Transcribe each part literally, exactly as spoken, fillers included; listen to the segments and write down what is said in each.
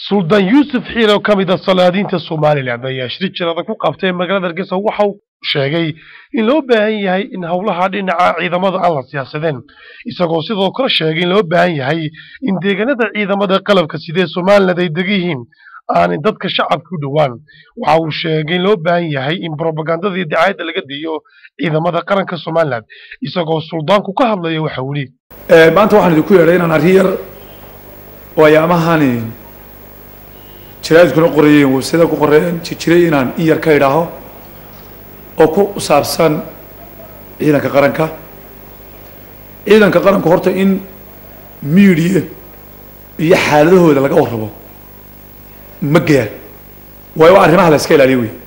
سلطان يوسف حيرو كميدا صلادين الصومالي لعبا يشري جرada ku qabtay magaalada Hargeysa waxa uu sheegay in loo baahan yahay in hawlaha dhinaca ciidamada aan la siyaasadeen isagoo sidoo kale sheegay in loo baahan yahay in deegaanada ciidamada qalabka sida Soomaaliland ay degihiin aan dadka shacabka u dhawaan waxa uu sheegay in loo baahan yahay in propagandada iyo dacayada laga diyo ciidamada qaranka Soomaaliland isagoo suldaanku ka hadlayo waxa uu leeyahay ee maanta waxaan idinku yeeray inaan ariyar oo ayaamahani jiraadkuna qorayeen website ku qorayeen jiray inaan in yar ka idhaaho oo ku saabsan ciidanka qaranka ciidanka qaranka horta in media iyo xaaladahooda laga warrabo ma gaar way waa arrimaha la iska ilaaliyo way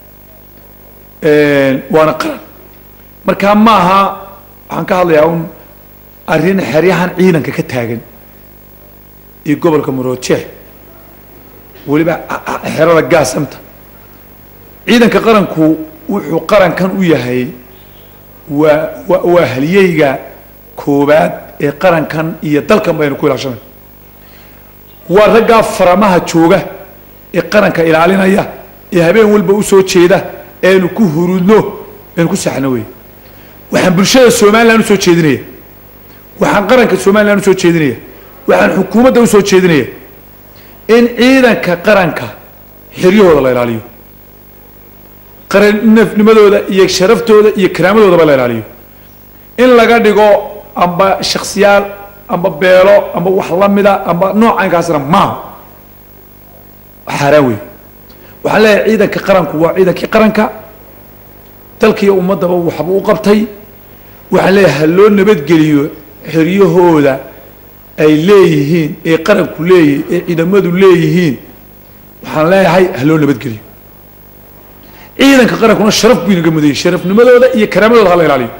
ee waana qaran marka ma aha waxaan ka hadlayaa un arrin xeryahan ciidanka ka taagan ee gobolka Maroodijeex waliba xerada gaasamta ciidanka qaranku wuxuu qarankan u yahay waa waa haliyeyga koobaad ee qarankan iyo dalkan baynu ku ilaashanay waa ragga faramaha jooga ee qaranka ilaalinaya ee habeen walba u soo jeeda ee ku hurudno ee ku saxna way waxaan bulshada Soomaaliland u soo jeedinaya waxaan qaranka Soomaaliland u soo jeedinaya waxaan xukuumadda u soo jeedinaya in ciidanka qaranka xiriyooda la ilaaliyo qarannimadooda iyo sharaftooda iyo karaamadooda la ilaaliyo in laga dhigo amba shakhsiyaal amba beelo amba wax la mida amba noocaankaasna ma xaraan wey waxaa leeyahay ciidanka qaranku waa ciidankii qaranka dalkii ummadaba waxba u qabtay waxaa leeyahay loo nabadgeliyo xiriyahooda ay leeyihiin ee qaranku leeyahay ee ciidamadu leeyihiin waxaan leeyahay haloo nabadgeliyo ciidanka qarankuna sharaf buu inaga muday sharafnimadooda iyo karaamadooda la ilaaliyo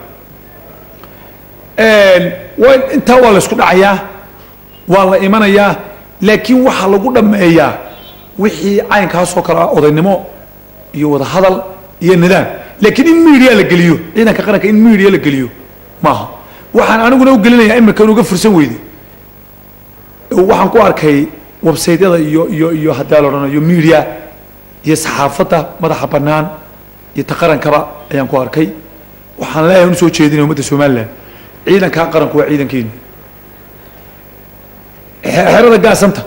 een waa inta waa la isku dhacayaa waa la imanayaa laakiin waxa lagu dhameeyaa wixii caynkaas oo kala odaynimo iyo wada hadal iyo nidaam laakiin in media la geliyo ciidanka qaranka in media la geliyo maaha waxaan aniguna u gelinayaa imika uga fursan weydii waxaan ku arkay website-yada iyo iyo iyo hadaa la oranayo media iyo saxaafadda madaxa banaan iyo taqarankaba ayaan ku arkay waxaan leeyahay soo jeedinay ummadda Soomaaliland ciidanka qaranku waa ciidankeena xerada gaasamta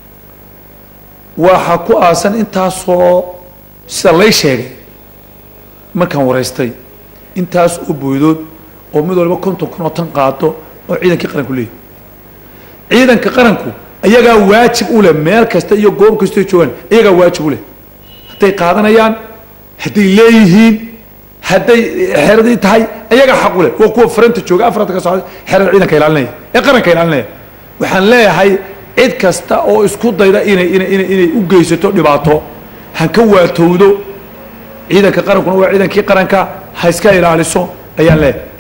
waxa ku aasan intaasoo sida lay sheegay markaan wareystay intaas oo booydood oo mid walba konton kun oo tan qaado oo ciidankii qaranku leeyahay ciidanka qaranku ayaga waajib u leh meel kasta iyo goob kasta joogan ayaga waajib u leh haday qaadanayaan haday leeyihiin haday xeradii tahay ayaga xaq u leh oo kuwa faranta jooga afarta ka socda xerada ciidanka ilaalinaya ee qaranka ilaalinaya waxaan leeyahay cid kasta oo isku dayda inay inay inay u geysato dhibaato han ka waatowdo ciidanka qarankuna waa ciidankii qaranka ha iska ilaaliso ayaan leeyahay